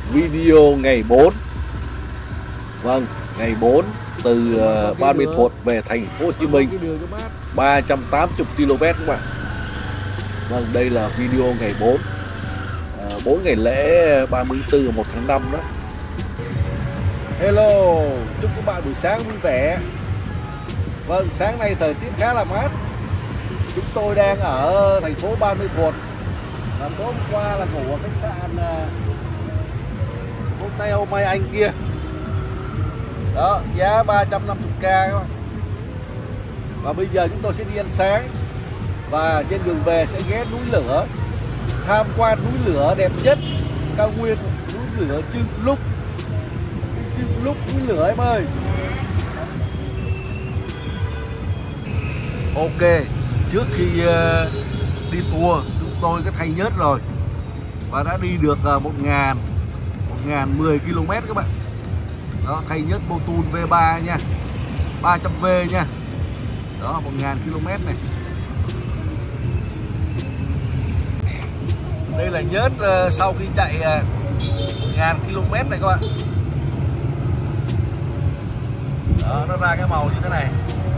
video ngày 4. Vâng, ngày 4 từ Ban Mê Thuột về thành phố Hồ Chí Minh 380 km các bạn. Vâng, đây là video ngày 4. 4 ngày lễ 34 và 1 tháng 5 đó. Hello, chúc các bạn buổi sáng vui vẻ. Vâng, sáng nay thời tiết khá là mát. Chúng tôi đang ở thành phố Ban Mê Thuột. Và tối hôm qua là ngủ ở khách sạn Hotel Mai Anh kia. Đó, giá 350k các bạn. Và bây giờ chúng tôi sẽ đi ăn sáng. Và trên đường về sẽ ghé núi lửa, tham quan núi lửa đẹp nhất cao nguyên, núi lửa Chư Lúc. Chư Lúc núi lửa em ơi. Ok, trước khi đi tour chúng tôi có thay nhớt rồi và đã đi được 1010 km các bạn. Đó, thay nhớt Motul V3 nha, 300V nha. Đó, 1000 km này. Đây là nhớt sau khi chạy 1000 km này các bạn. Đó, nó ra cái màu như thế này.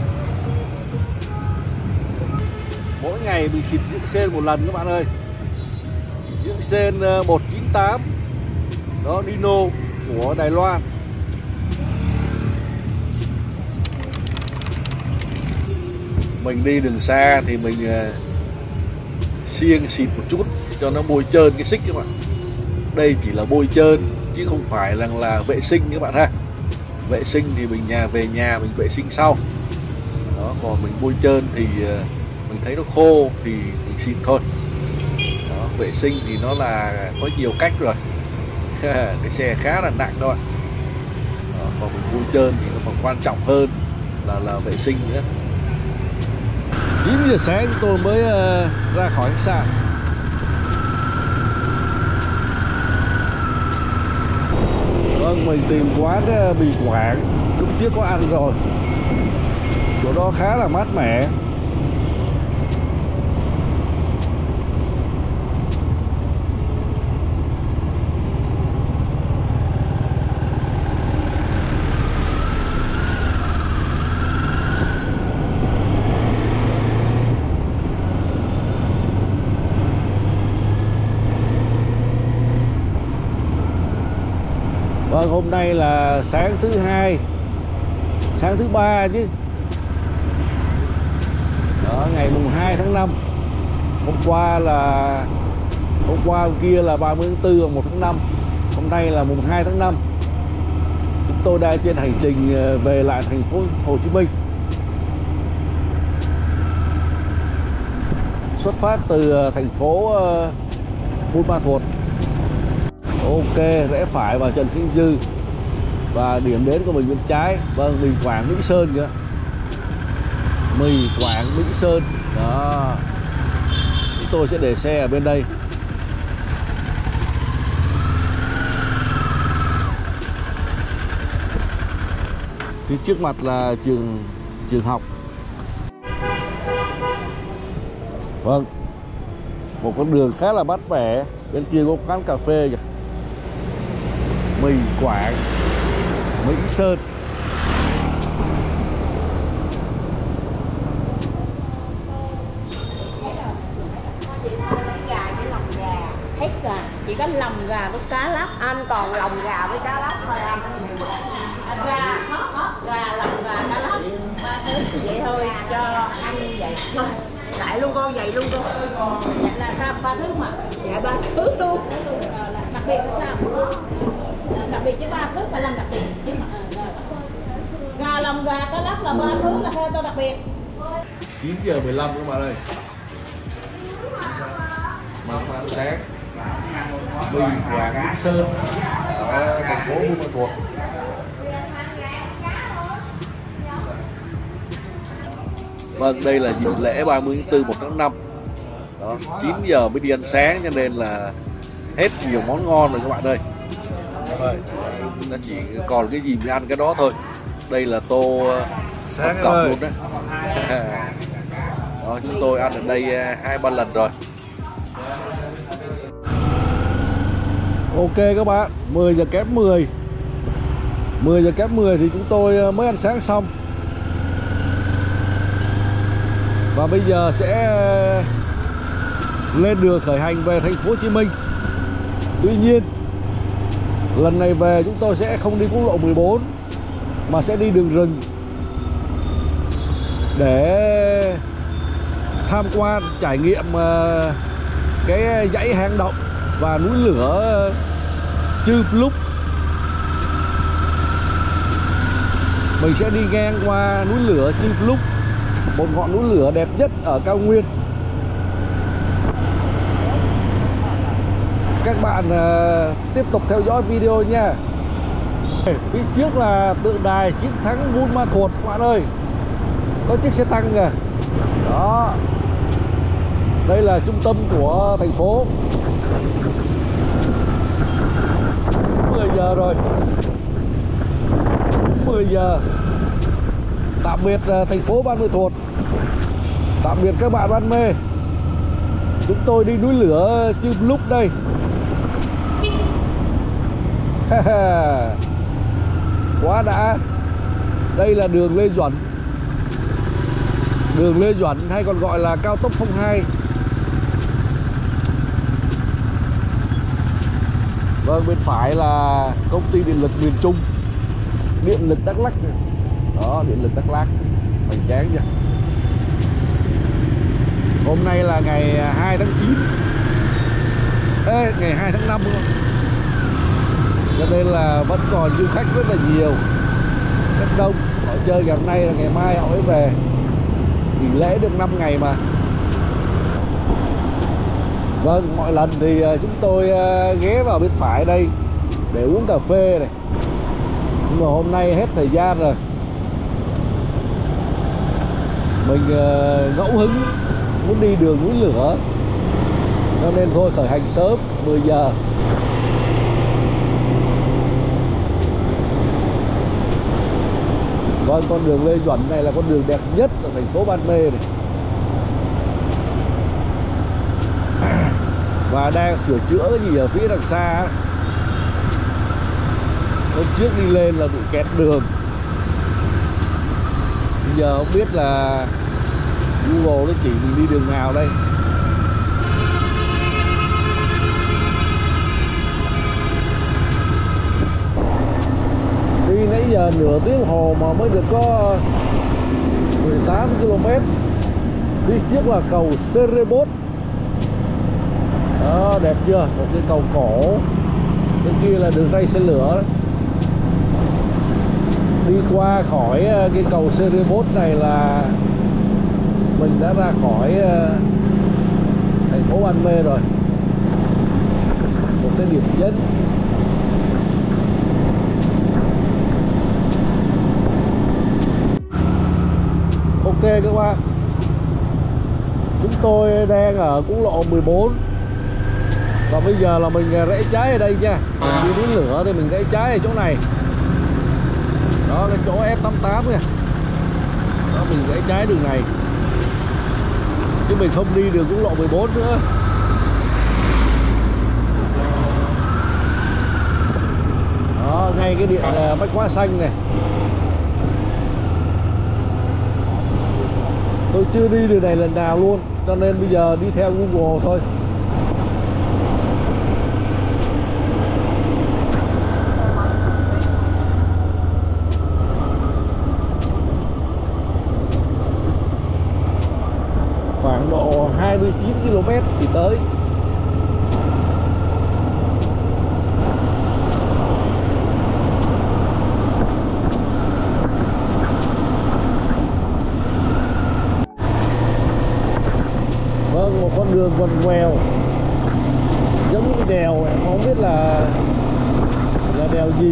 Mỗi ngày mình xịt dưỡng sên một lần các bạn ơi. Dưỡng sên 198. Đó, Dino của Đài Loan. Mình đi đường xa thì mình siêng xịt một chút cho nó bôi trơn cái xích các bạn. Đây chỉ là bôi trơn chứ không phải là vệ sinh các bạn ha. Vệ sinh thì mình về nhà mình vệ sinh sau. Đó, còn mình bôi trơn thì mình thấy nó khô thì mình xịt thôi. Đó, vệ sinh thì nó là có nhiều cách rồi. Cái xe khá là nặng các bạn. Đó, còn mình bôi trơn thì nó còn quan trọng hơn là vệ sinh nữa. 9 giờ sáng chúng tôi mới ra khỏi khách sạn. Vâng, mình tìm quán mì Quảng. Lúc trước có ăn rồi. Chỗ đó khá là mát mẻ. Vâng, hôm nay là sáng thứ hai, sáng thứ ba chứ. Đó, ngày mùng 2 tháng 5. Hôm qua kia là 30 tháng 4 và 1 tháng 5. Hôm nay là mùng 2 tháng 5. Chúng tôi đang trên hành trình về lại thành phố Hồ Chí Minh. Xuất phát từ thành phố Buôn Ma Thuột. Ok, rẽ phải vào Trần Khánh Dư. Và điểm đến của mình bên trái. Vâng, mì Quảng Mỹ Sơn kìa. Mì Quảng Mỹ Sơn. Đó. Chúng tôi sẽ để xe ở bên đây. Phía trước mặt là trường học. Vâng, một con đường khá là mát mẻ. Bên kia có quán cà phê kìa. Mì Quảng Mỹ Sơn. Hết gà, chỉ có lòng gà với cá lóc. Anh còn lòng gà với cá lóc thôi anh. Gà, lòng gà, cá lóc, ba thứ vậy thôi cho ăn vậy. Đại luôn con, vậy luôn con. Vậy là sao ba thứ mà? Dạ ba thứ luôn. Đặc biệt là sao? Đặc biệt chứ ba thứ phải làm đặc biệt. Gà, lòng gà, cá lóc là ba thứ là theo tôi đặc biệt. 9 giờ 15 các bạn ơi. Món ăn sáng mì Quảng Mỹ Sơn ở thành phố Buôn Ma Thuột. Vâng, đây là dịp lễ 30 tháng 4 1 tháng 5. Đó, 9 giờ mới đi ăn sáng cho nên là hết nhiều món ngon rồi các bạn ơi. Nó chỉ còn cái gì mới ăn cái đó thôi. Đây là tô tổng cộng luôn đấy. Đó, chúng tôi ăn ở đây 2-3 lần rồi. Ok các bạn, 10 giờ kém 10 thì chúng tôi mới ăn sáng xong. Và bây giờ sẽ lên đường khởi hành về thành phố Hồ Chí Minh. Tuy nhiên lần này về chúng tôi sẽ không đi quốc lộ 14 mà sẽ đi đường rừng để tham quan, trải nghiệm cái dãy hang động và núi lửa Chư Plúc. Mình sẽ đi ngang qua núi lửa Chư Plúc, một ngọn núi lửa đẹp nhất ở cao nguyên. Các bạn tiếp tục theo dõi video nha. Phía trước là tượng đài chiến thắng Buôn Ma Thuột các bạn ơi. Có chiếc xe tăng kìa. Đó. Đây là trung tâm của thành phố. 10 giờ rồi. 10 giờ. Tạm biệt thành phố Buôn Ma Thuột. Tạm biệt các bạn Ban Mê. Chúng tôi đi núi lửa Chư Plúc đây. Quá đã. Đây là đường Lê Duẩn. Đường Lê Duẩn hay còn gọi là cao tốc 02. Vâng, bên phải là công ty điện lực miền Trung, điện lực Đắk Lắk. Đó, điện lực Đắk Lắk. Hoành tráng chưa. Hôm nay là ngày 2 tháng 9. Ê, ngày 2 tháng 5 luôn. Cho nên là vẫn còn du khách rất là nhiều, rất đông. Họ chơi ngày hôm nay là ngày mai họ mới về. Nghỉ lễ được 5 ngày mà. Vâng, mọi lần thì chúng tôi ghé vào bên phải đây để uống cà phê này. Nhưng mà hôm nay hết thời gian rồi. Mình ngẫu hứng muốn đi đường núi lửa, cho nên thôi khởi hành sớm 10 giờ. Vâng, con đường Lê Duẩn này là con đường đẹp nhất ở thành phố Ban Mê này. Và đang sửa chữa cái gì ở phía đằng xa. Hôm trước đi lên là bị kẹt đường. Bây giờ không biết là Google nó chỉ mình đi đường nào đây. Đi nãy giờ nửa tiếng hồ mà mới được có 18 km. Đi trước là cầu Serebot. Đó, đẹp chưa? Một cái cầu cổ. Bên kia là đường ray xe lửa đấy. Đi qua khỏi cái cầu Serebot này là mình đã ra khỏi thành phố Ban Mê rồi. Một cái điểm nhấn. Ok các bạn, chúng tôi đang ở quốc lộ 14. Và bây giờ là mình rẽ trái ở đây nha. Mình đi núi lửa thì mình rẽ trái ở chỗ này. Đó, cái chỗ F88 kìa. Đó, mình rẽ trái đường này. Chứ mình không đi đường quốc lộ 14 nữa. Đó, ngay cái điện Bách Hóa Xanh này. Tôi chưa đi đường này lần nào luôn, cho nên bây giờ đi theo Google thôi. Khoảng độ 29 km thì tới. Vâng, một con đường quằn quèo giống như đèo, em không biết là đèo gì.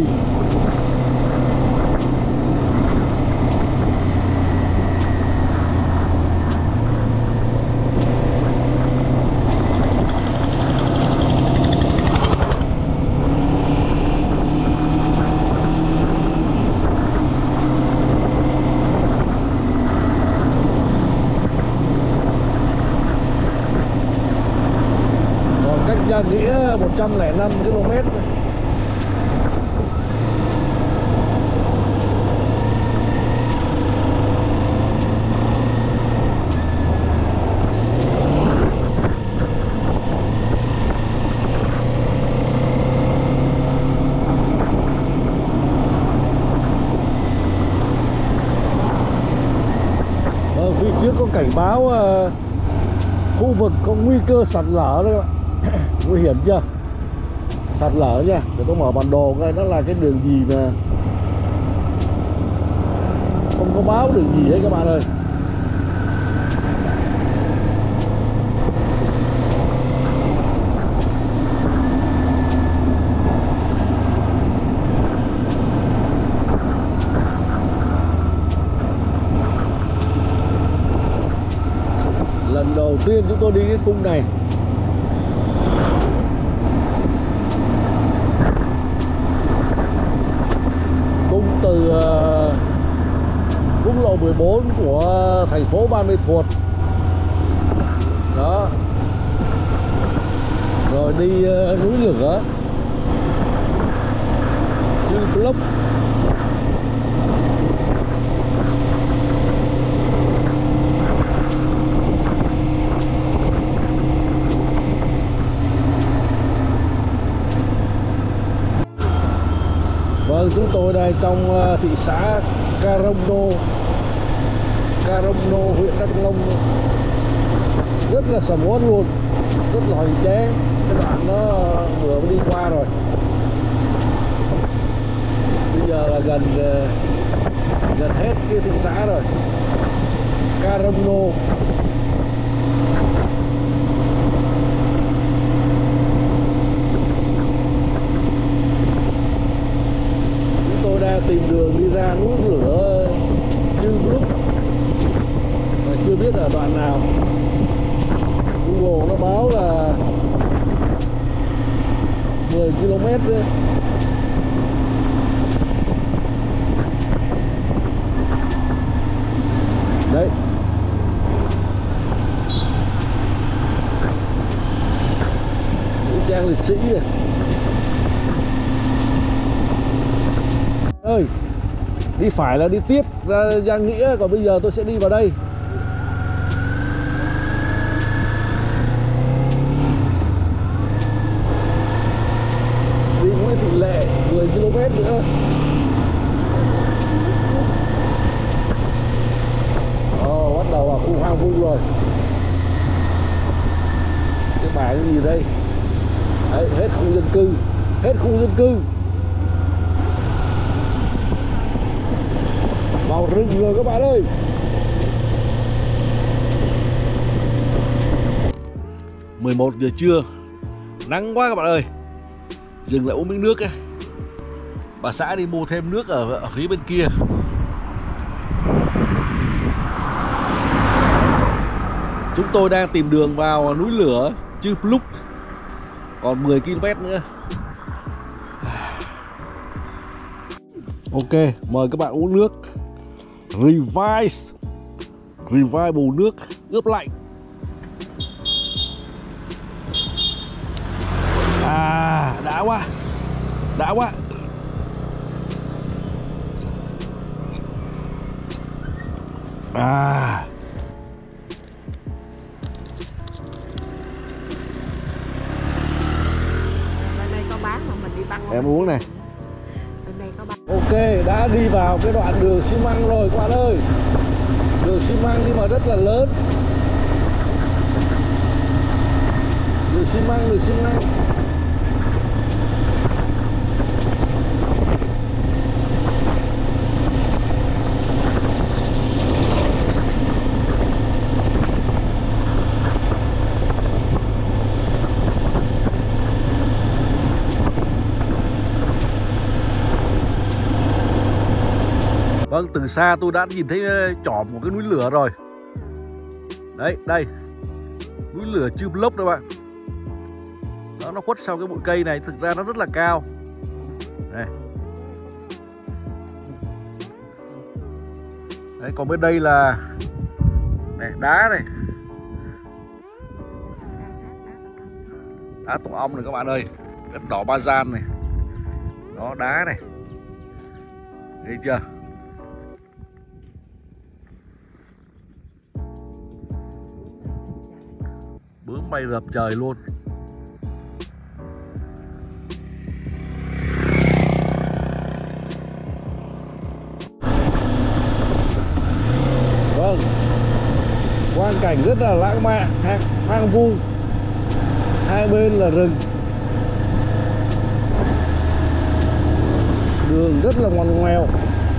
Gia Nghĩa 105 km. cảnh báo khu vực có nguy cơ sạt lở đấy các bạn. Nguy hiểm chưa? Sạt lở nha. Để tôi mở bản đồ coi nó là cái đường gì mà không có báo đường gì hết các bạn ơi. Lần đầu tiên chúng tôi đi cái cung này. Cung từ quốc lộ 14 của thành phố Ban Mê Thuột. Đó. Rồi đi núi lửa Chư Plốc. Vâng, chúng tôi đang trong thị xã Caromno, huyện Đắk Nông. Rất là sầm uất luôn, rất là hoành tráng. Cái đoạn nó vừa mới đi qua rồi. Bây giờ là gần hết cái thị xã rồi, Caromno. Tôi đang tìm đường đi ra núi lửa Chư Plốc mà chưa biết ở đoạn nào. Google nó báo là 10 km đấy. Đấy. Vũ trang liệt sĩ này. Ơi, đi phải là đi tiếp ra Giang Nghĩa, còn bây giờ tôi sẽ đi vào đây. Đi Nguyễn Thị Lệ 10 km nữa. Bắt đầu vào khu hoang vu rồi. Cái bảng gì đây? Đấy, hết khu dân cư, hết khu dân cư. Vào rừng rồi các bạn ơi. – 11 giờ trưa, nắng quá các bạn ơi. Dừng lại uống miếng nước ấy. Bà xã đi mua thêm nước ở phía bên kia. Chúng tôi đang tìm đường vào núi lửa Chư Plốc, còn 10 km nữa. Ok, mời các bạn uống nước Revive bù nước ướp lạnh. Đã quá. Đã quá. Bên đây có bán mà mình đi băng. Em uống này. Bên đây có bán. Ok, đã đi vào cái đoạn đường xi măng rồi các bạn ơi. Đường xi măng nhưng mà rất là lớn. Đường xi măng. Vâng, từ xa tôi đã nhìn thấy chỏm một cái núi lửa rồi. Đấy, đây. Núi lửa Chư Plốc đó bạn. Đó, nó khuất sau cái bụi cây này, thực ra nó rất là cao. Đây. Đấy, còn bên đây là này, đá này. Đá tổ ong này các bạn ơi. Đất đỏ Ba Gian này. Đó, đá này. Thấy chưa? Bướm bay rập trời luôn. Vâng, cảnh rất là lãng mạn, hoang vu, hai bên là rừng, đường rất là ngoằn ngoèo.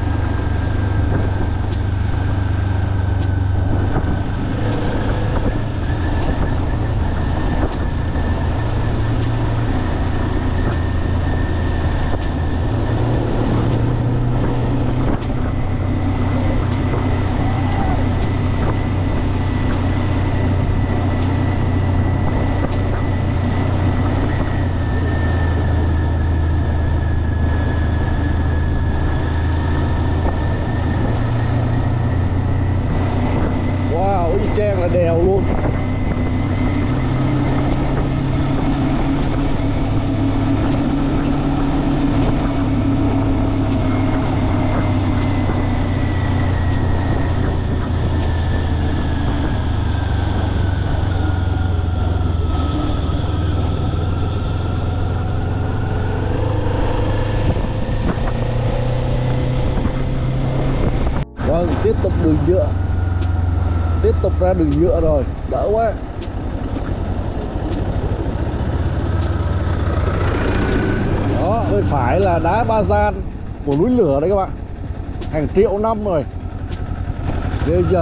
Trang là đèo luôn. Vâng, tiếp tục đường nhựa. Tiếp tục ra đường nhựa rồi, đỡ quá. Đó, bên phải là đá Ba Gian của núi lửa đấy các bạn. Hàng triệu năm rồi. Ghê chưa?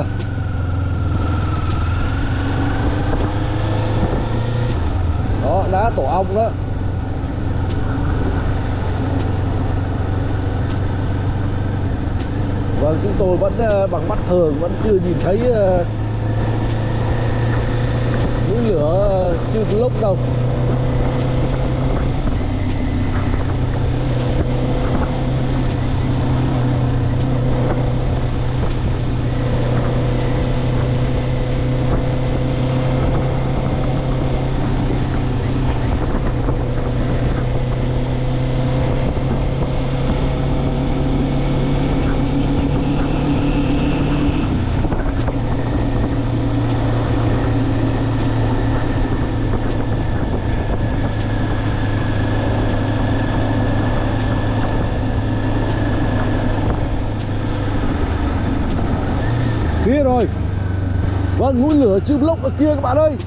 Đó, đá tổ ong đó. Vâng, chúng tôi vẫn bằng mắt thường vẫn chưa nhìn thấy núi lửa Chư Lốc đâu. Kia rồi. Vâng, núi lửa Chư Lốc ở kia các bạn ơi.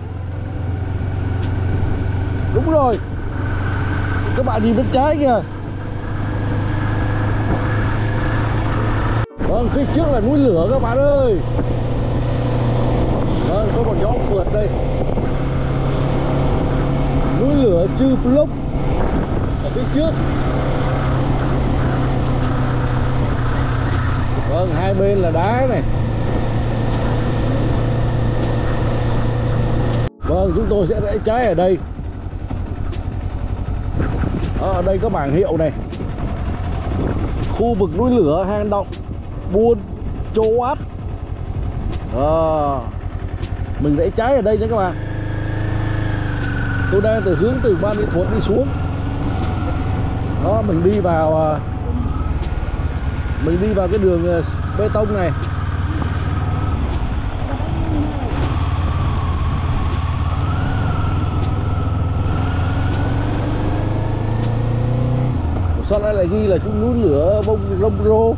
Đúng rồi. Các bạn nhìn bên trái kìa. Vâng, phía trước là núi lửa các bạn ơi. Vâng, có một nhóm phượt đây. Núi lửa Chư Lốc ở phía trước. Vâng, hai bên là đá này. Vâng, chúng tôi sẽ rẽ trái ở đây. Ở đây có bảng hiệu này. Khu vực núi lửa hang động Buôn Châu Át. Mình rẽ trái ở đây nhé các bạn. Tôi đang hướng từ Ban Mỹ Thuận đi xuống. Đó, mình đi vào cái đường bê tông này. Sao lại ghi là chúng núi lửa Bông Rông Rô.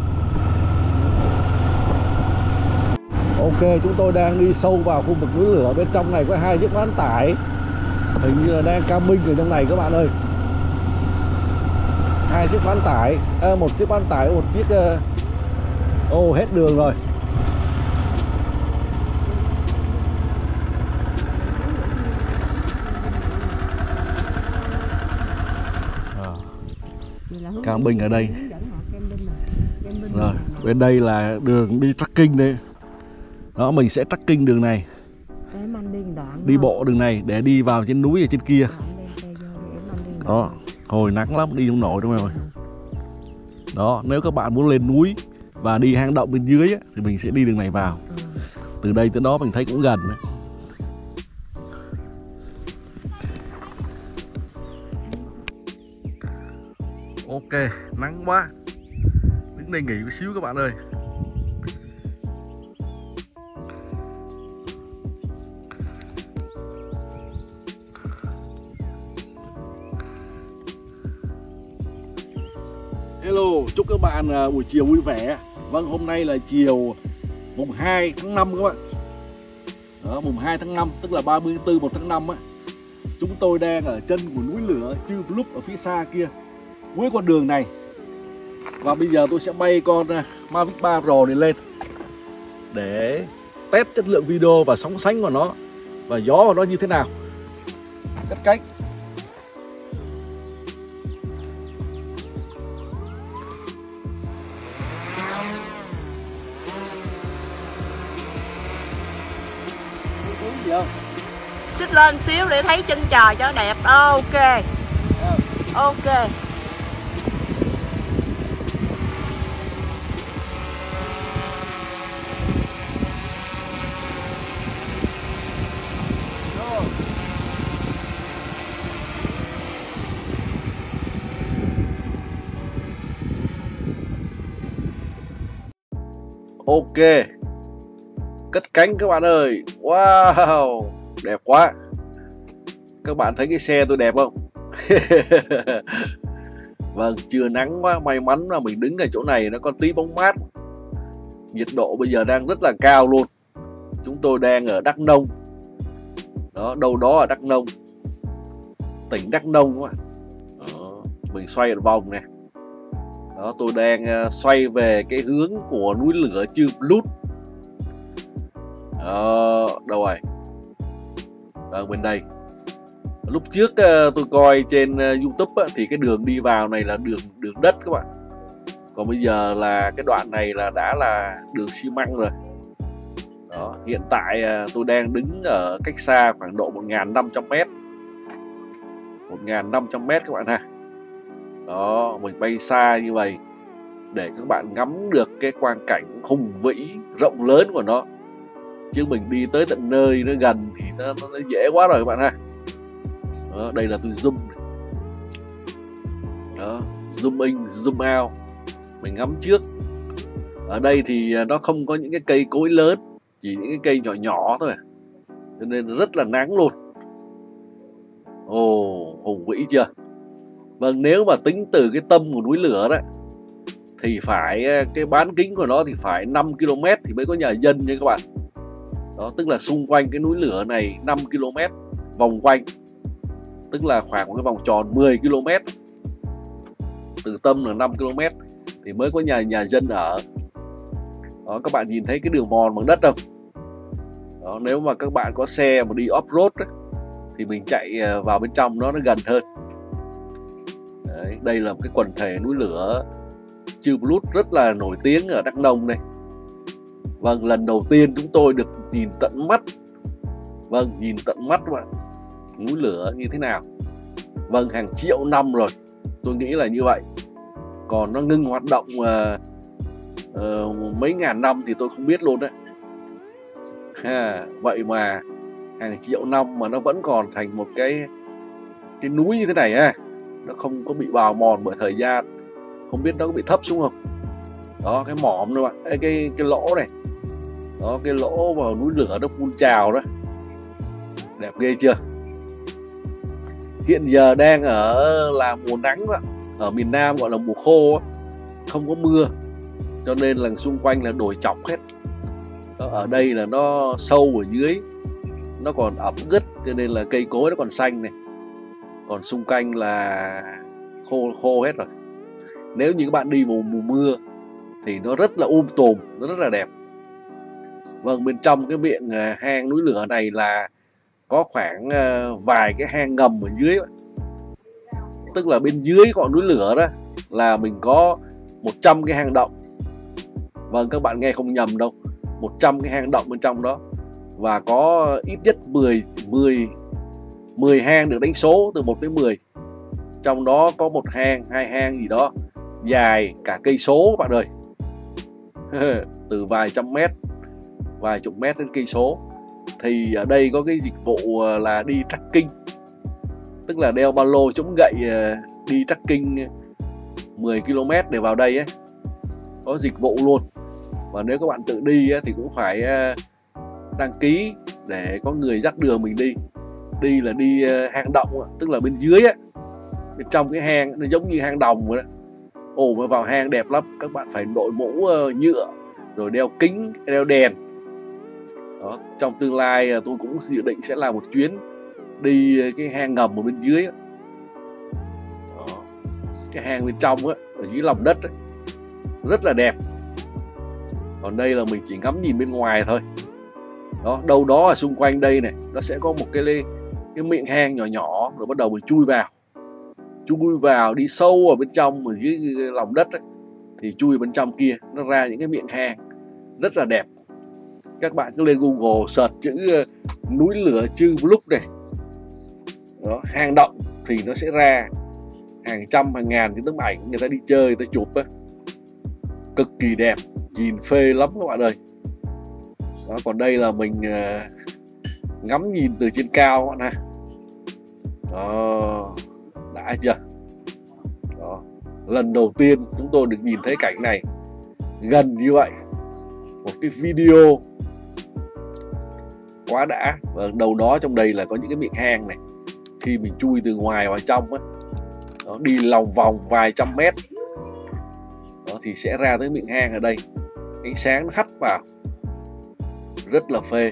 Ok, chúng tôi đang đi sâu vào khu vực núi lửa. Bên trong này có hai chiếc bán tải. Hình như là đang camping ở trong này các bạn ơi. Hai chiếc bán tải, một chiếc bán tải, một chiếc hết đường rồi. Camping ở đây. Rồi, bên đây là đường đi trekking đây. Đó, mình sẽ trekking đường này. Đi bộ đường này để đi vào trên núi ở trên kia. Đó, hồi nắng lắm, đi không nổi đâu rồi. Đó, nếu các bạn muốn lên núi và đi hang động bên dưới á, thì mình sẽ đi đường này vào. Từ đây tới đó mình thấy cũng gần đấy. Ok, nắng quá. Đứng đây nghỉ một xíu các bạn ơi. Hello, chúc các bạn buổi chiều vui vẻ. Vâng, hôm nay là chiều mùng 2 tháng 5 các bạn. Đó, mùng 2 tháng 5 tức là 30 tháng 4 1 tháng 5 á. Chúng tôi đang ở chân của núi lửa Chư Blup ở phía xa kia, cuối con đường này. Và bây giờ tôi sẽ bay con Mavic 3 Pro này lên để test chất lượng video và sóng sánh của nó và gió của nó như thế nào. Cất cánh. Xích lên xíu để thấy chân trời cho đẹp. Ok. Ok. Ok, cất cánh các bạn ơi. Wow, đẹp quá. Các bạn thấy cái xe tôi đẹp không? Vâng, trưa nắng quá, may mắn là mình đứng ở chỗ này nó có tí bóng mát. Nhiệt độ bây giờ đang rất là cao luôn. Chúng tôi đang ở Đắk Nông. Đó, đâu đó ở Đắk Nông, tỉnh Đắk Nông các bạn. Đó, mình xoay một vòng nè. Đó, tôi đang xoay về cái hướng của núi lửa Chư Blup. Đó, đâu rồi? Ở bên đây. Lúc trước tôi coi trên YouTube thì cái đường đi vào này là đường đất các bạn. Còn bây giờ là cái đoạn này là đã là đường xi măng rồi. Đó, hiện tại tôi đang đứng ở cách xa khoảng độ 1.500m. 1.500m các bạn ha. Đó, mình bay xa như vậy để các bạn ngắm được cái quang cảnh hùng vĩ rộng lớn của nó. Chứ mình đi tới tận nơi nó gần thì nó dễ quá rồi các bạn ha. Đó, đây là tôi zoom. Đó, zoom in, zoom out. Mình ngắm trước. Ở đây thì nó không có những cái cây cối lớn, chỉ những cái cây nhỏ nhỏ thôi. Cho nên rất là nắng luôn. Ồ, hùng vĩ chưa? Vâng, nếu mà tính từ cái tâm của núi lửa đó thì phải cái bán kính của nó thì phải 5 km thì mới có nhà dân nha các bạn. Đó, tức là xung quanh cái núi lửa này 5 km vòng quanh, tức là khoảng một cái vòng tròn 10 km. Từ tâm là 5 km thì mới có nhà dân ở. Đó, các bạn nhìn thấy cái đường mòn bằng đất không? Đó, nếu mà các bạn có xe mà đi off-road thì mình chạy vào bên trong nó gần hơn. Đấy, đây là một cái quần thể núi lửa Chư Blup rất là nổi tiếng ở Đắk Nông đây. Vâng, lần đầu tiên chúng tôi được nhìn tận mắt. Vâng, nhìn tận mắt các bạn, núi lửa như thế nào. Vâng, hàng triệu năm rồi, tôi nghĩ là như vậy. Còn nó ngưng hoạt động mấy ngàn năm thì tôi không biết luôn đấy. Vậy mà hàng triệu năm mà nó vẫn còn thành một cái núi như thế này ha. Nó không có bị bào mòn bởi thời gian. Không biết nó có bị thấp xuống không. Đó, cái mỏm nữa bạn, cái lỗ này. Đó, cái lỗ vào núi lửa nó phun trào đó. Đẹp ghê chưa? Hiện giờ đang ở là mùa nắng đó. Ở miền Nam gọi là mùa khô đó. Không có mưa, cho nên là xung quanh là đồi chọc hết. Đó, ở đây là nó sâu ở dưới, nó còn ẩm ướt, cho nên là cây cối nó còn xanh này. Còn xung quanh là khô hết rồi. Nếu như các bạn đi vào mùa mưa thì nó rất là tùm, nó rất là đẹp. Vâng, bên trong cái miệng hang núi lửa này là có khoảng vài cái hang ngầm ở dưới. Tức là bên dưới ngọn núi lửa đó là mình có 100 cái hang động. Vâng, các bạn nghe không nhầm đâu, 100 cái hang động bên trong đó. Và có ít nhất 10 hang được đánh số từ 1 tới 10. Trong đó có một hang, 2 hang gì đó dài cả cây số bạn ơi. Từ vài trăm mét, vài chục mét đến cây số. Thì ở đây có cái dịch vụ là đi trekking. Tức là đeo ba lô chống gậy đi trekking 10 km để vào đây ấy. Có dịch vụ luôn. Và nếu các bạn tự đi thì cũng phải đăng ký để có người dắt đường mình đi. Đi là đi hang động, tức là bên dưới ấy. Bên trong cái hang nó giống như hang đồng vậy đó. Ồ, mà vào hang đẹp lắm. Các bạn phải đội mũ nhựa, rồi đeo kính, đeo đèn. Đó, trong tương lai tôi cũng dự định sẽ làm một chuyến đi cái hang ngầm ở bên dưới. Đó, cái hang bên trong á, ở dưới lòng đất ấy, rất là đẹp. Còn đây là mình chỉ ngắm nhìn bên ngoài thôi. Đó, đâu đó ở xung quanh đây này nó sẽ có một cái miệng hang nhỏ nhỏ, rồi bắt đầu mình chui vào đi sâu ở bên trong, ở dưới lòng đất ấy, thì chui bên trong kia nó ra những cái miệng hang rất là đẹp. Các bạn cứ lên Google search chữ núi lửa Chư Blúc này, đó, hang động, thì nó sẽ ra hàng trăm hàng ngàn những tấm ảnh người ta đi chơi, người ta chụp á, cực kỳ đẹp, nhìn phê lắm các bạn ơi. Đó, còn đây là mình ngắm nhìn từ trên cao các bạn ha. Đó, đã chưa? Đó, lần đầu tiên chúng tôi được nhìn thấy cảnh này gần như vậy, một cái video quá đã. Và đầu đó trong đây là có những cái miệng hang này, khi mình chui từ ngoài vào trong á, đó, đi lòng vòng vài trăm mét, đó, thì sẽ ra tới miệng hang ở đây, ánh sáng nó hắt vào rất là phê.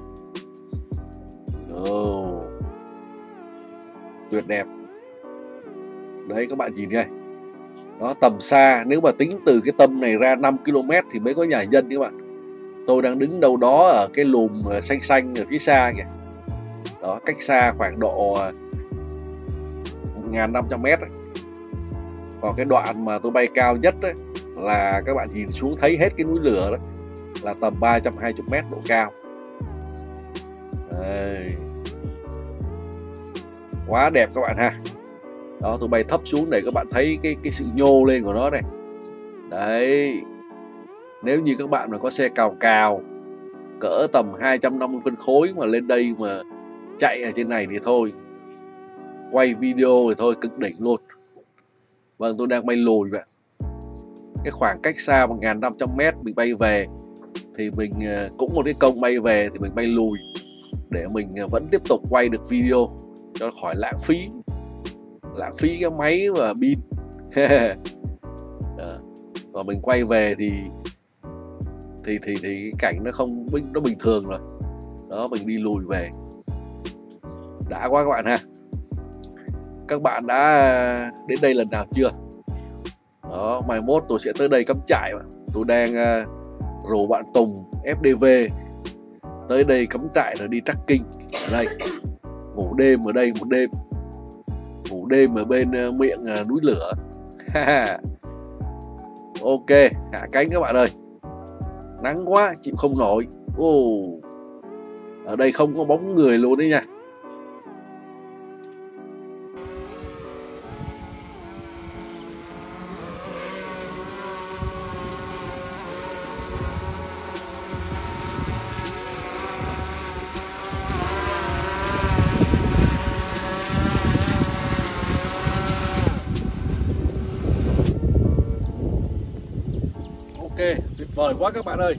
Tuyệt đẹp. Đấy các bạn nhìn đây. Đó, tầm xa nếu mà tính từ cái tâm này ra 5 km thì mới có nhà dân các bạn. Tôi đang đứng đâu đó ở cái lùm xanh xanh ở phía xa kìa. Đó, cách xa khoảng độ 1.500 mét. Còn cái đoạn mà tôi bay cao nhất ấy, là các bạn nhìn xuống thấy hết cái núi lửa đó, là tầm 320 mét độ cao. Đây. Quá đẹp các bạn ha. Đó, tôi bay thấp xuống để các bạn thấy cái sự nhô lên của nó này. Đấy. Nếu như các bạn mà có xe cào cỡ tầm 250 phân khối mà lên đây mà chạy ở trên này thì thôi, quay video thì thôi cực đỉnh luôn. Vâng, tôi đang bay lùi vậy. Cái khoảng cách xa 1.500 mét mình bay về thì mình cũng một cái công bay về thì mình bay lùi để mình vẫn tiếp tục quay được video cho khỏi lãng phí cái máy và pin. Còn mình quay về thì cảnh nó bình thường rồi. Đó, mình đi lùi về. Đã quá các bạn ha. Các bạn đã đến đây lần nào chưa? Đó, mai mốt tôi sẽ tới đây cắm trại mà. Tôi đang rủ bạn Tùng FDV tới đây cắm trại rồi đi trekking ở đây. Ngủ đêm ở đây một đêm. Ngủ đêm ở bên miệng núi lửa. Ok, hạ cánh các bạn ơi. Nắng quá, chịu không nổi. Ở đây không có bóng người luôn đấy nha. Tuyệt vời quá các bạn ơi.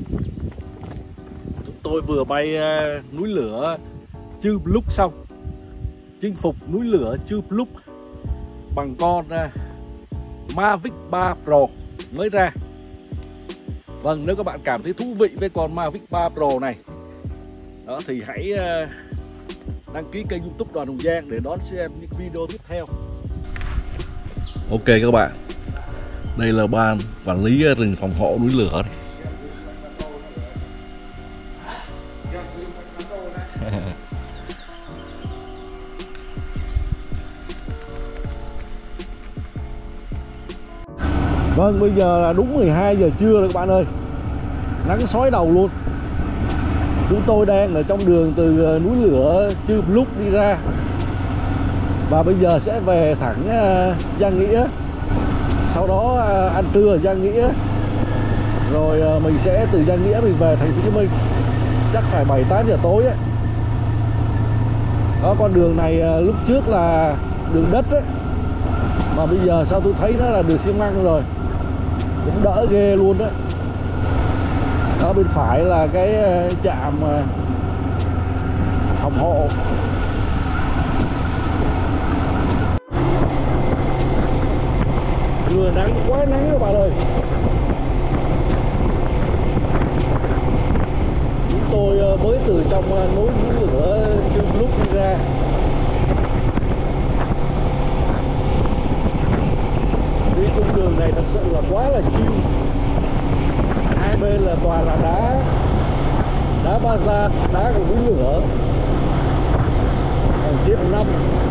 Chúng tôi vừa bay núi lửa Chư Blúc xong, chinh phục núi lửa Chư Blúc bằng con Mavic 3 Pro mới ra. Vâng, nếu các bạn cảm thấy thú vị với con Mavic 3 Pro này đó, thì hãy đăng ký kênh YouTube Đoàn Hùng Giang để đón xem những video tiếp theo. Ok các bạn, đây là ban quản lý rừng phòng hộ núi lửa này. Vâng, bây giờ là đúng 12 giờ trưa rồi các bạn ơi. Nắng sói đầu luôn. Chúng tôi đang ở trong đường từ núi lửa Chư Blúc đi ra. Và bây giờ sẽ về thẳng Giang Nghĩa. Sau đó ăn trưa ở Giang Nghĩa. Rồi mình sẽ từ Giang Nghĩa mình về thành phố Hồ Chí Minh. Chắc phải 7-8 giờ tối ấy. Đó, con đường này lúc trước là đường đất ấy. Mà bây giờ sao tôi thấy nó là đường xi măng rồi. Cũng đỡ ghê luôn đó. Đó, bên phải là cái trạm phòng hộ. Vừa nắng, quá nắng các bạn ơi. Chúng tôi mới từ trong núi lửa Trương Lúc đi ra. Đi cung đường này thật sự là quá là chill. Hai bên là toàn là đá ba gian, đá của núi lửa, hàng triệu năm.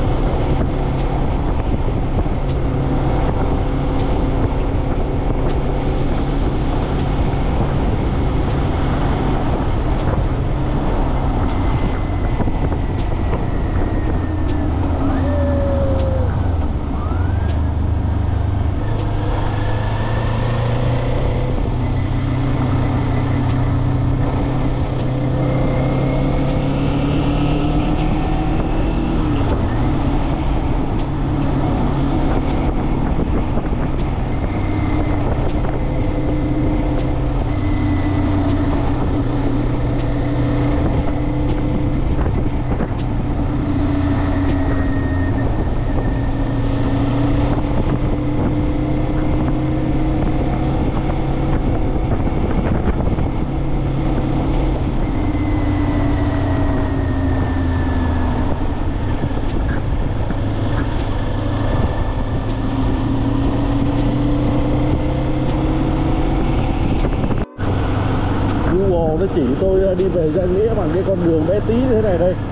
Nó chỉ tôi đi về Gia Nghĩa bằng cái con đường bé tí thế này đây.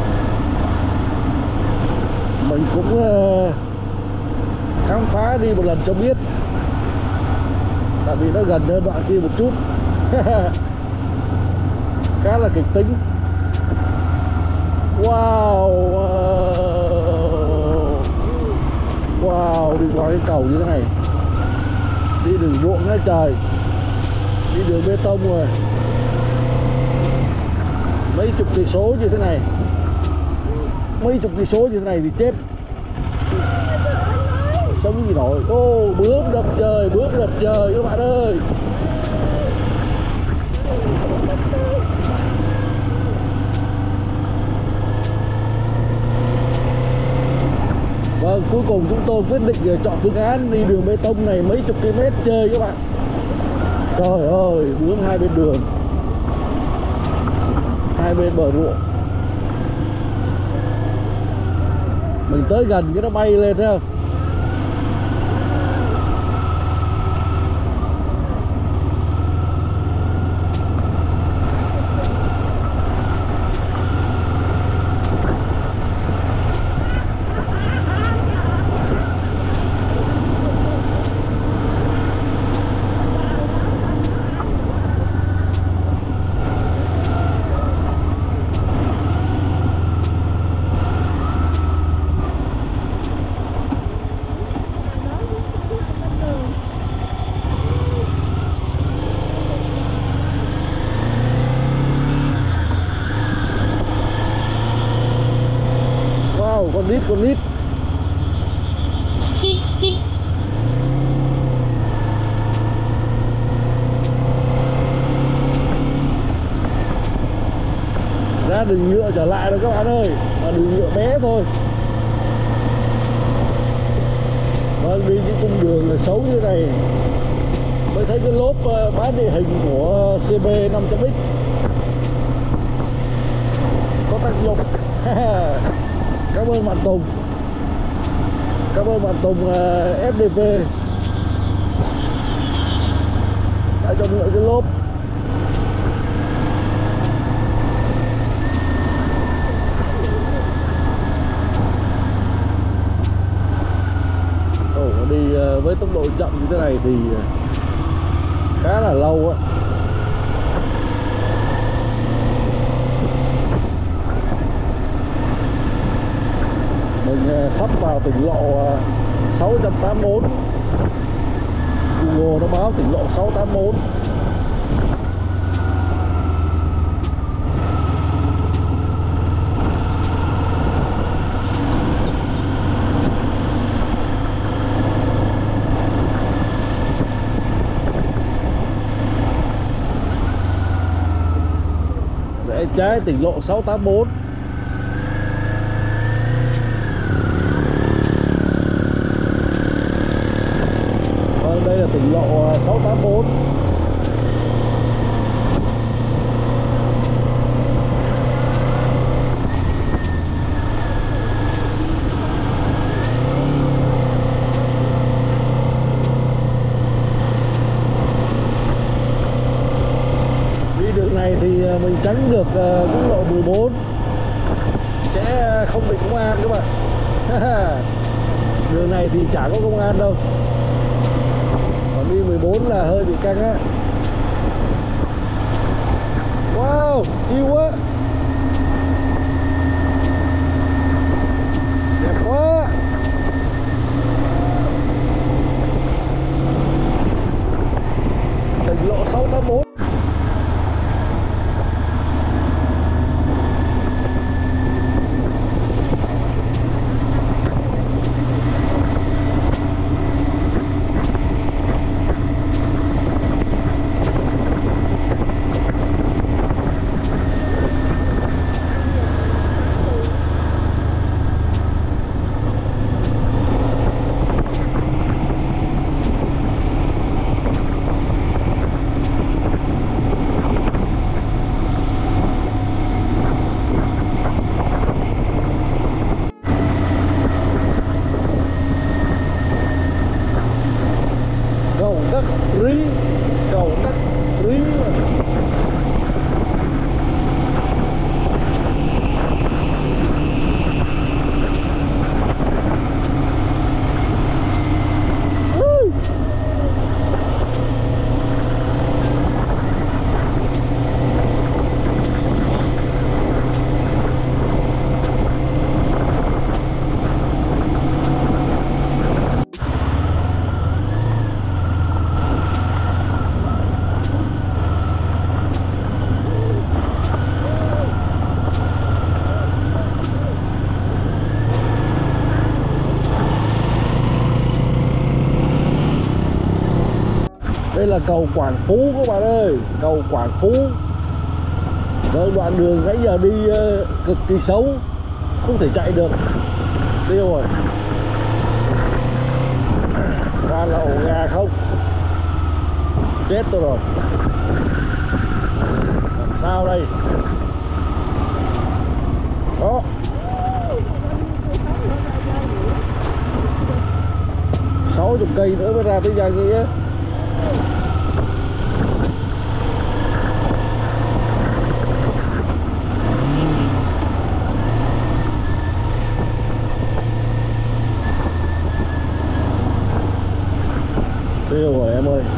Mình cũng khám phá đi một lần cho biết, tại vì nó gần hơn đoạn kia một chút. Khá là kịch tính. Wow, wow, đi qua cái cầu như thế này, đi đường ruộng hết trời, đi đường bê tông rồi, mấy chục cây số như thế này, mấy chục cây số như thế này thì chết, sống gì nổi. Ô, bướm đập trời, bướm đập trời các bạn ơi. Vâng, cuối cùng chúng tôi quyết định chọn phương án đi đường bê tông này mấy chục km chơi các bạn. Trời ơi, bướm hai bên đường, hai bên bờ ruộng. Mình tới gần cái nó bay lên thấy không? Con nít ra đường nhựa trở lại rồi các bạn ơi, mà đường nhựa bé thôi. Vâng, đi những cung đường xấu như này mới thấy cái lốp bán địa hình của CB 500X có tác dụng. Cảm ơn bạn Tùng, cảm ơn bạn Tùng FDV đã cho mượn cái lốp. Đi với tốc độ chậm như thế này thì khá là lâu á. Mình sắp vào tỉnh lộ 684. Google nó báo tỉnh lộ 684. Rẽ trái tỉnh lộ 684. Đây là tỉnh lộ 684. tránh được quốc lộ 14 sẽ không bị công an các bạn. Đường này thì chả có công an đâu, còn đi 14 là hơi bị căng á. Wow, chill quá, đẹp quá. Tỉnh lộ 684. Cầu đất rí, cầu đất rí. Đây là cầu Quảng Phú các bạn ơi, cầu Quảng Phú. Với đoạn đường nãy giờ đi cực kỳ xấu, không thể chạy được, tiêu rồi. Ra là ổ gà không, chết tôi rồi. Làm sao đây? Đó, 60 cây nữa mới ra tới Gia Nghĩa. Tiêu rồi em ơi.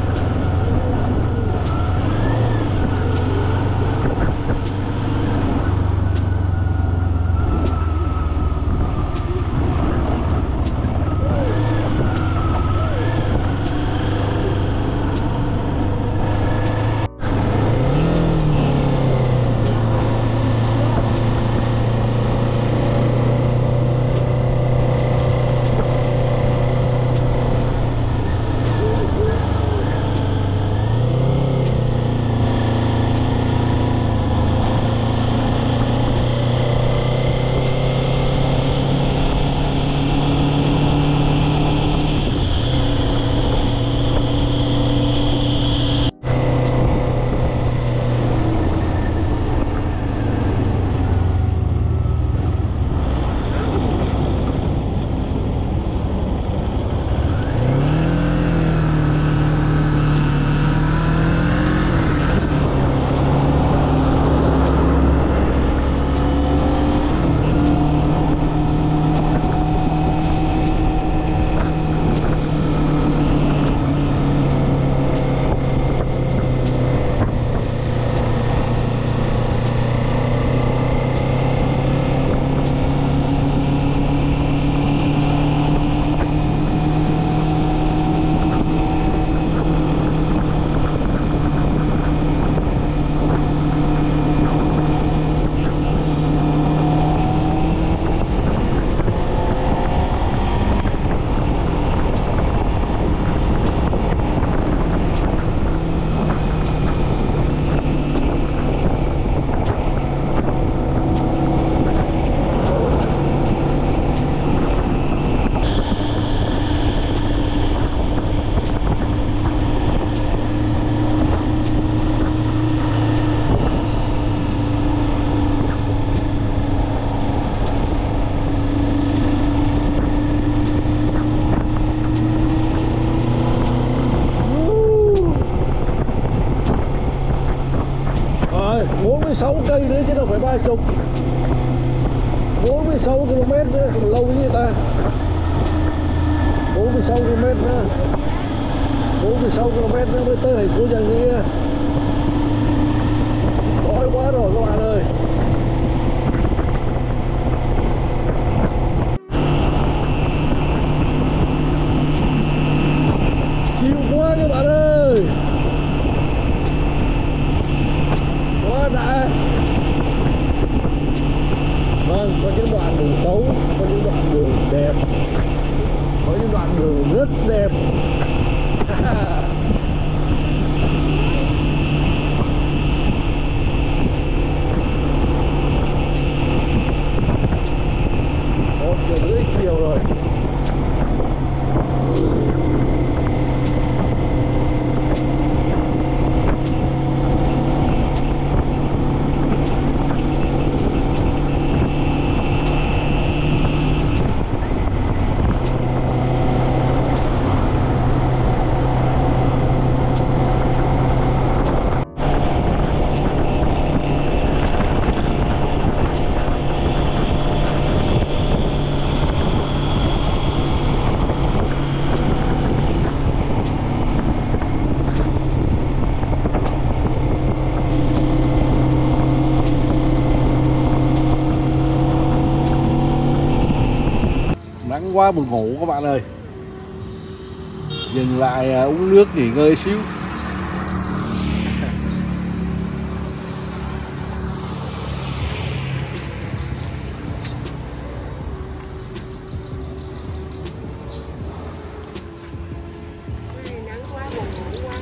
46 cây nữa chứ đâu phải 30. 46 km nữa, lâu như người ta. 46 km nữa. 46 km nữa mới tới thành phố Giang Nghĩa. Đói quá rồi các bạn ơi. Chịu quá các bạn ơi. Quá đã. Vâng, có những đoạn đường xấu, có những đoạn đường đẹp, có những đoạn đường rất đẹp. Một giờ rưỡi chiều rồi. Nắng quá buồn ngủ các bạn ơi. Dừng lại uống nước nghỉ ngơi xíu. Nắng quá buồn ngủ quá.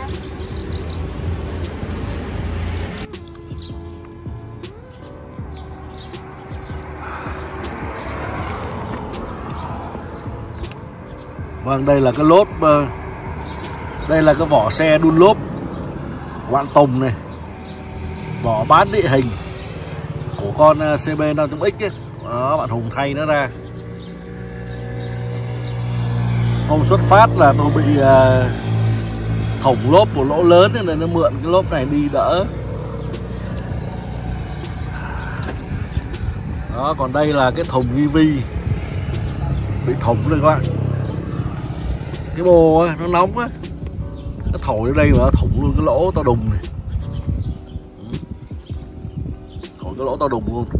Vâng, đây là cái lốp, đây là cái vỏ xe đun lốp của bạn Tùng này. Vỏ bán địa hình của con CB 500X ấy. Đó, bạn Hùng thay nó ra. Hôm xuất phát là tôi bị thủng lốp một lỗ lớn nên nó mượn cái lốp này đi đỡ. Đó, còn đây là cái thùng EV bị thủng rồi các bạn. Cái bô ấy, nó nóng á, nó thổi ở đây mà nó thủng luôn cái lỗ to đùng này. Thổi cái lỗ to đùng luôn.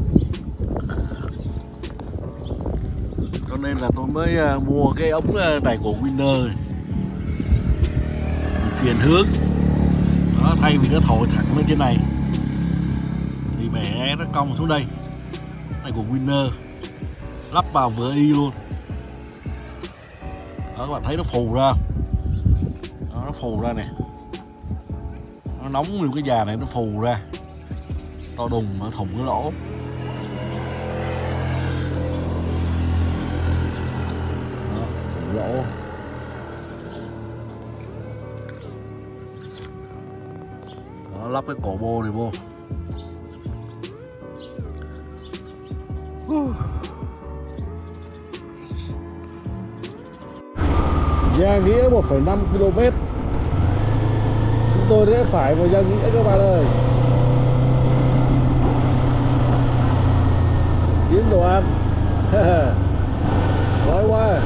Cho nên là tôi mới mua cái ống này của Winner này. Chuyển hướng. Đó, thay vì nó thổi thẳng lên trên này thì bẻ nó cong xuống đây. Này của Winner, lắp vào vừa y luôn. Đó, các bạn thấy nó phù ra. Đó, nó phù ra nè. Nó nóng luôn cái già này, nó phù ra. To đùng nó thủng cái lỗ. Đó, thủng lỗ. Đó, lắp cái cổ bô này vô. Giang Nghĩa 1,5 km. Chúng tôi rẽ phải vào Giang Nghĩa các bạn ơi. Kiếm đồ ăn. Đói quá.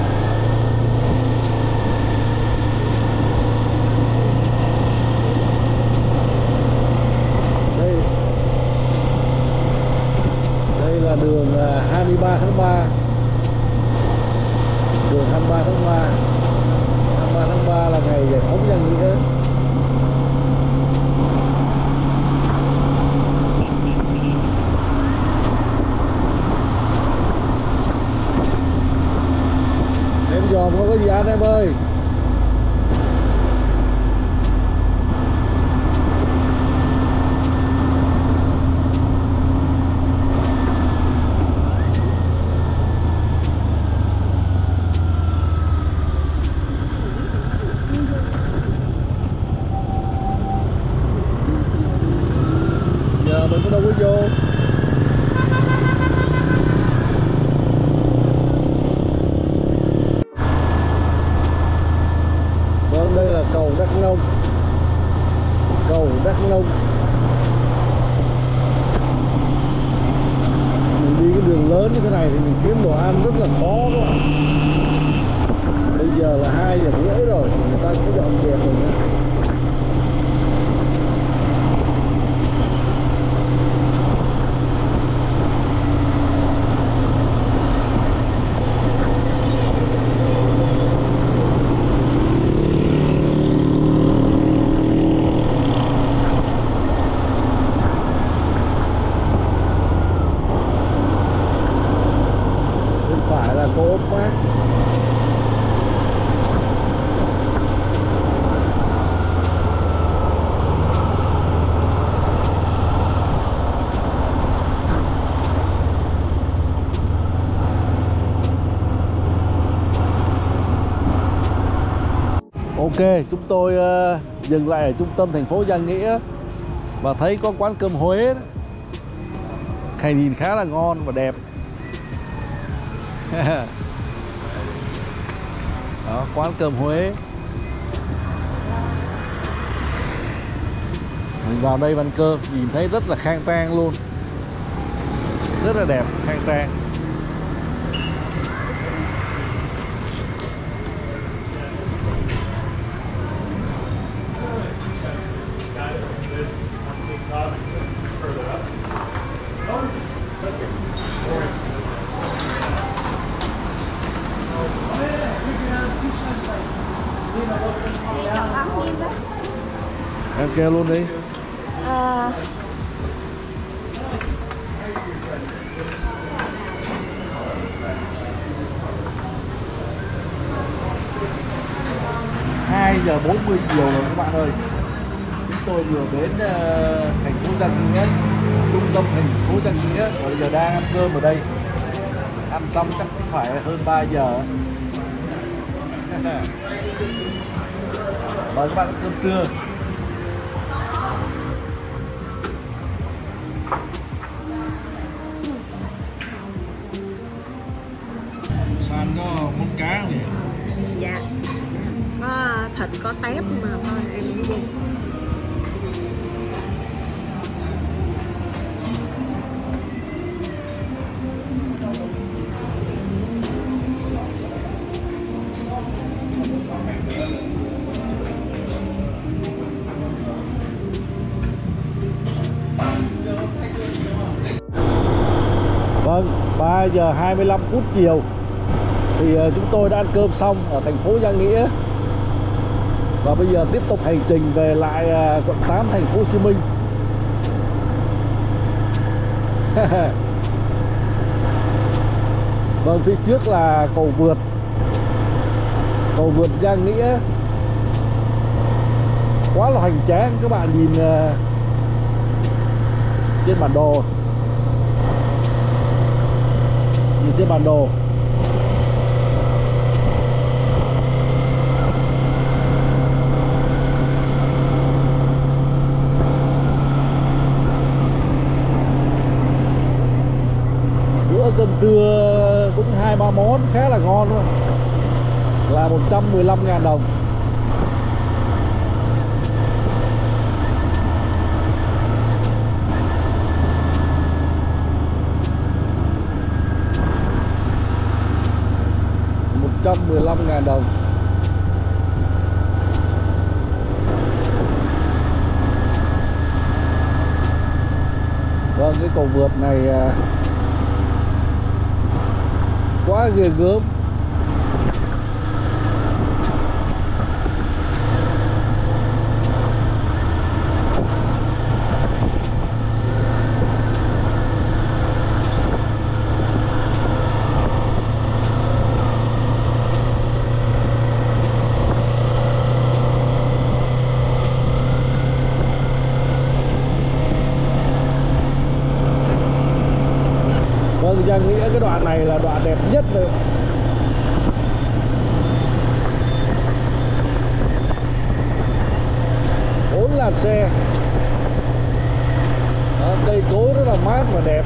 Đây là đường 23 tháng 3. Đường 23 tháng 3. 23 tháng 3 là ngày giải phóng Giang Nghĩa. Em dòm có gì ăn em ơi. Mình cũng đâu có vô. Vâng, đây là cầu Đắk Nông. Cầu Đắk Nông. đường lớn như thế này thì mình kiếm đồ ăn rất là khó các bạn. Bây giờ là 2 giờ rưỡi rồi, người ta cũng dọn dẹp rồi nhé. Phải là cô ốc mát. Ok, chúng tôi dừng lại ở trung tâm thành phố Giang Nghĩa và thấy có quán cơm Huế đó. Khai nhìn khá là ngon và đẹp. Đó, quán cơm Huế. Mình vào đây ăn cơm nhìn thấy rất là khang trang luôn, rất là đẹp, khang trang. Em kêu luôn đi. Hai giờ 40 chiều rồi các bạn ơi. Chúng tôi vừa đến thành phố Giang Nghĩa, trung tâm thành phố Giang Nghĩa. Bây giờ đang ăn cơm ở đây. Ăn xong chắc cũng phải hơn 3 giờ. Mời các bạn ăn cơm trưa. Sao anh có món cá không vậy? Dạ, có thịt có tép mà thôi em cũng vui. Vâng, 3 giờ 25 phút chiều thì chúng tôi đã ăn cơm xong ở thành phố Giang Nghĩa. Và bây giờ tiếp tục hành trình về lại quận 8 thành phố Hồ Chí Minh. Vâng, phía trước là cầu vượt Giang Nghĩa. Quá là hoành tráng, các bạn nhìn trên bản đồ. Nhìn trên bản đồ. Bữa cơm trưa cũng 2-3 món khá là ngon luôn. Là 115.000 đồng. $115.000 đồng. Vâng, cái cầu vượt này quá ghê gớm. Vâng, Giang Nghĩa cái đoạn này là đoạn đẹp nhất rồi. Bốn làn xe. Đó, cây cối rất là mát và đẹp.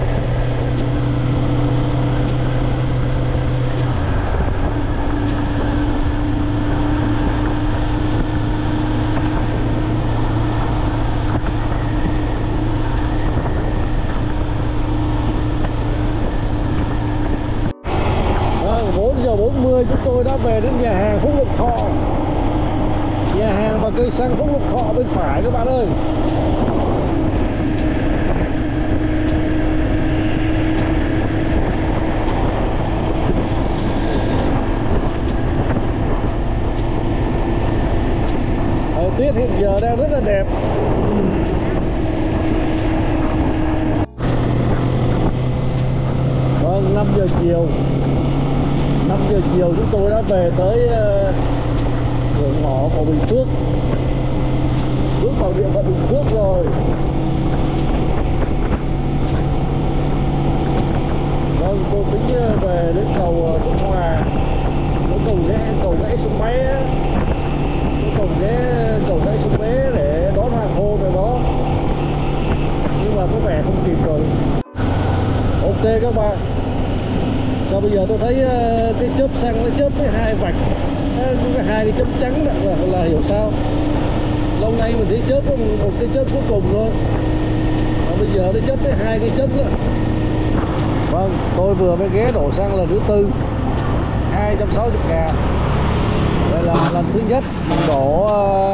cây xăng Phúc Lộc Thọ bên phải các bạn ơi. Thời tiết hiện giờ đang rất là đẹp. Vâng, 5 giờ chiều. 5 giờ chiều chúng tôi đã về tới cửa ngõ của Bình Phước, bước vào địa phận Bình Phước rồi. Vâng, tôi tính về đến cầu Phước Hòa, cầu gãy Sông Bé, cầu gãy Sông Bé để đón hoàng hôn rồi đó, nhưng mà có vẻ không kịp rồi. Ok các bạn, sao bây giờ tôi thấy cái chớp xăng nó chớp với hai vạch, hai cái chấm trắng là hiểu sao. Lâu nay mình thấy chớp có một cái chớp cuối cùng thôi, mà bây giờ nó chớp với hai cái chớp nữa. Vâng, tôi vừa mới ghé đổ xăng lần thứ tư, 260.000. Đây là lần thứ nhất mình đổ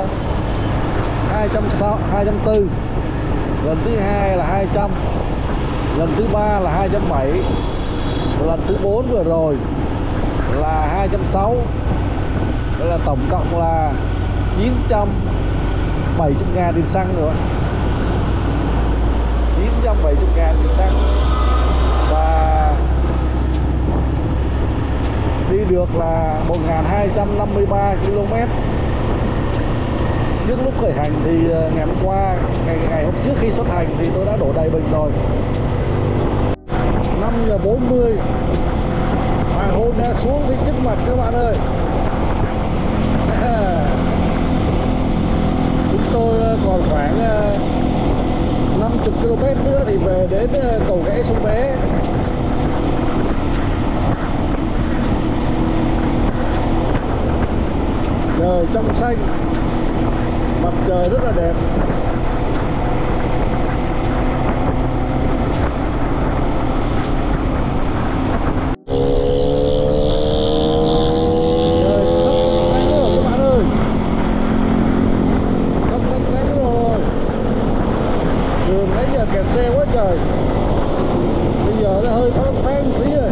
240, lần thứ hai là 200, lần thứ ba là 270, lần thứ 4 vừa rồi là 260. Đây là tổng cộng là 970.000 tiền xăng nữa, 970.000 tiền xăng. Và đi được là 1.253 km. Trước lúc khởi hành thì ngày hôm qua, ngày hôm trước khi xuất hành thì tôi đã đổ đầy bình rồi. 5 giờ 40, hoàng hôn đang xuống phía trước mặt các bạn ơi. Chúng tôi còn khoảng 50 km nữa thì về đến cầu gãy Sông Bé. Trời trong xanh, mặt trời rất là đẹp. Kẹt xe quá trời. Bây giờ nó hơi thoáng thoáng tí rồi.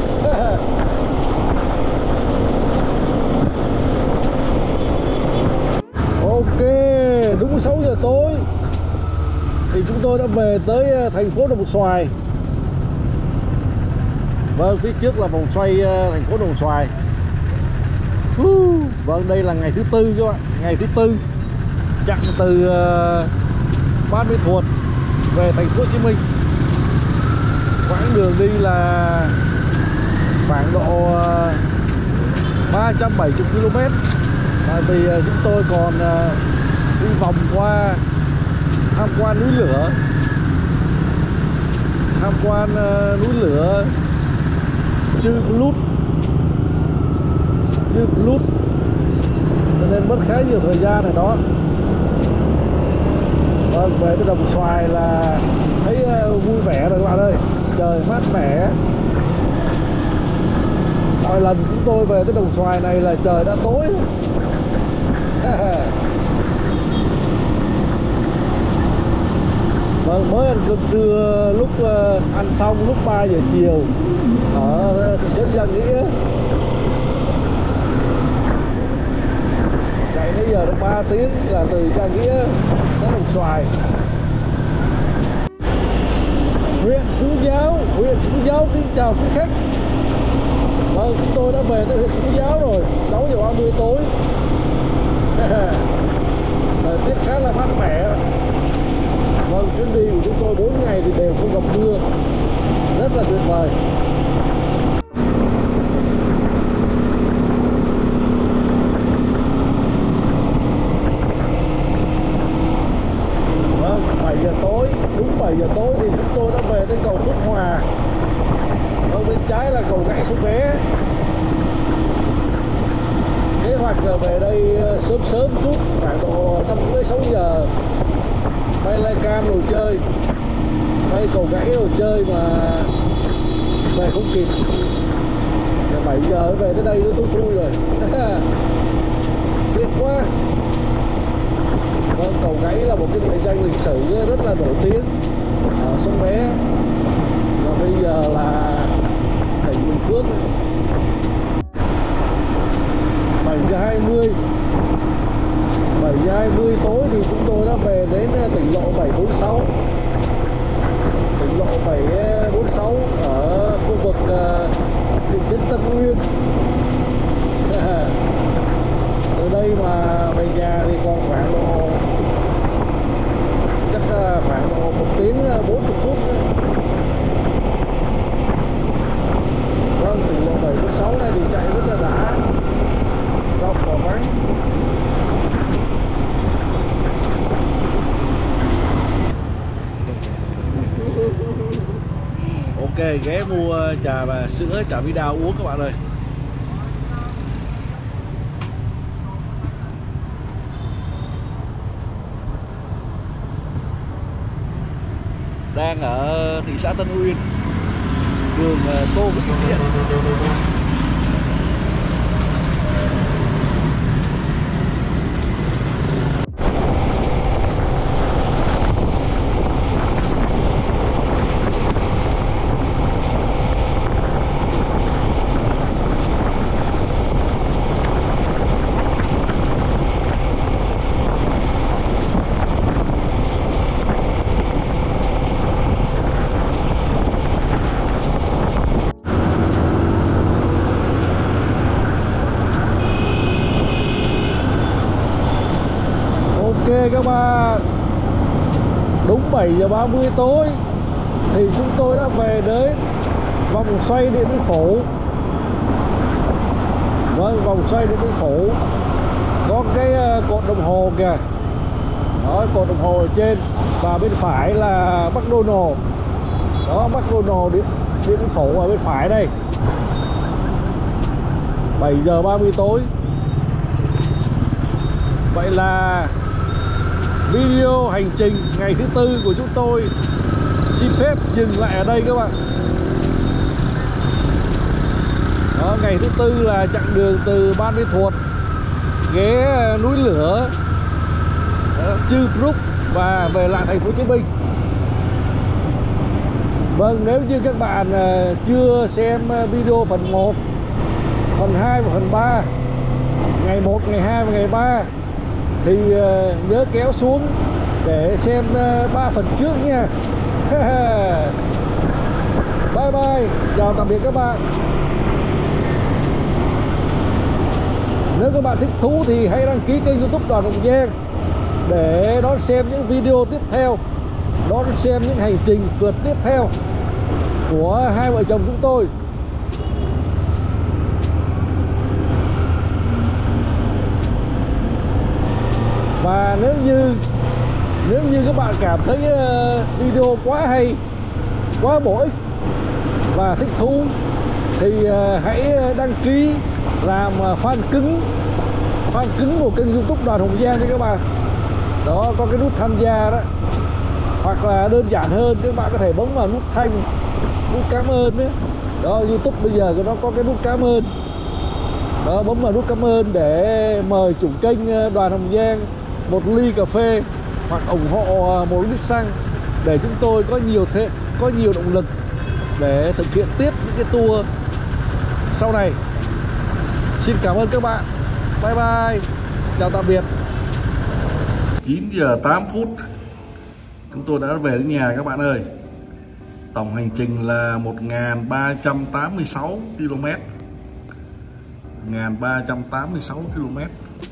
Ok, đúng 6 giờ tối thì chúng tôi đã về tới thành phố Đồng Xoài. Vâng, phía trước là vòng xoay thành phố Đồng Xoài. Vâng, đây là ngày thứ tư các bạn, ngày thứ tư chặng từ Ban Mê Thuột về thành phố Hồ Chí Minh. Quãng đường đi là khoảng độ 370 km. Tại vì chúng tôi còn đi vòng qua tham quan núi lửa, Chư Blut, cho nên mất khá nhiều thời gian ở đó. Vâng, về tới Đồng Xoài là thấy vui vẻ rồi các bạn ơi, trời mát mẻ. Mọi lần chúng tôi về tới Đồng Xoài này là trời đã tối. Vâng, mới ăn cơm trưa lúc ăn xong lúc 3 giờ chiều ở thị trấn Gia Nghĩa. Chạy nãy giờ được 3 tiếng là từ Gia Nghĩa đến Đồng Xoài. Huyện Phú Giáo xin chào quý khách. Vâng, chúng tôi đã về tới huyện Phú Giáo rồi, 6 giờ 30 tối. Thời tiết khá là mát mẻ. Vâng, chuyến đi của chúng tôi 4 ngày thì đều không gặp mưa, rất là tuyệt vời. Vâng, 7 giờ tối, đúng 7 giờ tối thì chúng tôi đã về tới cầu Phước Hòa. Ở bên trái là cầu gãy Sông Bé. Kế hoạch là về đây sớm chút, khoảng độ 5:30-6 giờ. Bay Lai Cam rồi chơi, bay cầu gãy rồi chơi mà về không kịp. 7 giờ về tới đây nó tôi thui rồi. Tiếc quá. Cầu Gáy là một cái địa danh lịch sử rất là nổi tiếng ở sông Bé, và bây giờ là tỉnh Bình Phước. 7:20 tối thì chúng tôi đã về đến tỉnh lộ 746. Tỉnh lộ 746 ở khu vực thị trấn Tân Uyên. Từ đây mà về nhà thì còn khoảng độ khoảng độ 1 tiếng 40 phút nữa. Vâng, tỉnh lộ 746 này thì chạy rất là đã, rộng và vắng. Ok, ghé mua trà và sữa, trà bí đao uống các bạn ơi. Đang ở thị xã Tân Uyên, đường Tô Vĩnh Diện. Các bạn, đúng 7:30 tối thì chúng tôi đã về đến vòng xoay Điện Biên Phủ. Vâng, vòng xoay Điện Biên Phủ có cái cột đồng hồ kìa. Đó, cột đồng hồ ở trên, và bên phải là McDonald. Đó, McDonald Điện Biên Phủ ở bên phải đây. 7:30 tối. Vậy là video hành trình ngày thứ tư của chúng tôi xin phép dừng lại ở đây các bạn. Đó, ngày thứ tư là chặng đường từ Ban Mê Thuột ghé núi lửa Chư Prúc và về lại thành phố Hồ Chí Minh. Vâng, nếu như các bạn chưa xem video phần 1, phần 2 và phần 3, ngày 1, ngày 2 và ngày 3 thì nhớ kéo xuống để xem 3 phần trước nha. Bye bye, chào tạm biệt các bạn. Nếu các bạn thích thú thì hãy đăng ký kênh YouTube Đoàn Hồng Giang để đón xem những video tiếp theo, đón xem những hành trình phượt tiếp theo của hai vợ chồng chúng tôi. Và nếu như các bạn cảm thấy video quá hay, quá bổ ích và thích thú thì hãy đăng ký làm fan cứng của kênh YouTube Đoàn Hồng Giang cho các bạn. Đó, có cái nút tham gia đó. Hoặc là đơn giản hơn, các bạn có thể bấm vào nút thanh, nút cảm ơn đấy. Đó, YouTube bây giờ nó có cái nút cảm ơn. Đó, bấm vào nút cảm ơn để mời chủ kênh Đoàn Hồng Giang một ly cà phê hoặc ủng hộ một lít xăng để chúng tôi có nhiều động lực để thực hiện tiếp những cái tour sau này. Xin cảm ơn các bạn. Bye bye, chào tạm biệt. 9:08 chúng tôi đã về đến nhà các bạn ơi. Tổng hành trình là 1.386 km. 1.386 km.